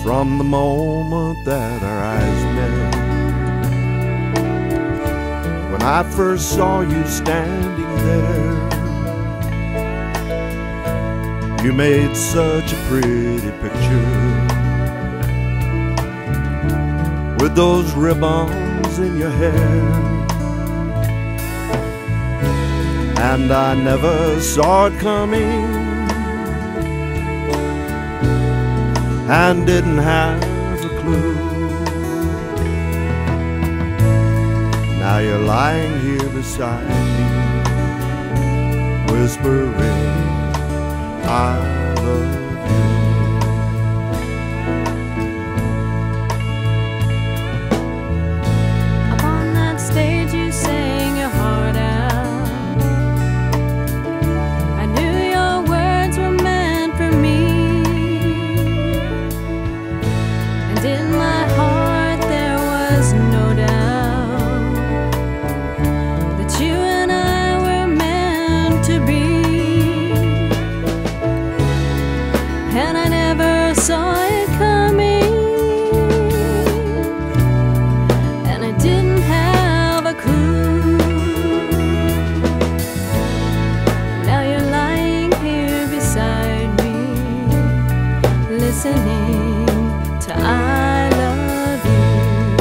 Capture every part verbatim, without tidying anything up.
from the moment that our eyes met. When I first saw you standing there, you made such a pretty picture, with those ribbons in your hair. And I never saw it coming, and didn't have a clue. Now you're lying here beside me, whispering, I love you. Up on that stage you sang your heart out. I knew your words were meant for me, and in my heart there was no doubt that you and I were meant to be. And I never saw it coming, and I didn't have a clue. Now you're lying here beside me, listening to I love you.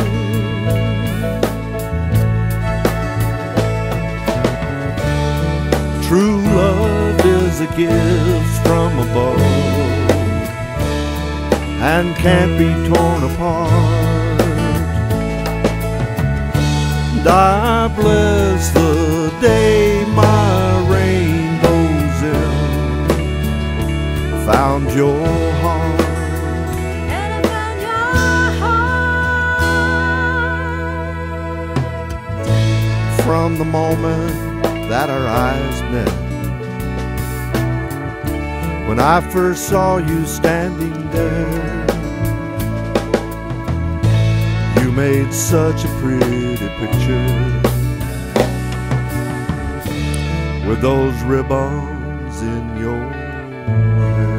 True love is a gift from above, and can't be torn apart. And I bless the day my rainbows in found your heart. And I found your heart. From the moment that our eyes met, when I first saw you standing there, you made such a pretty picture, with those ribbons in your hair.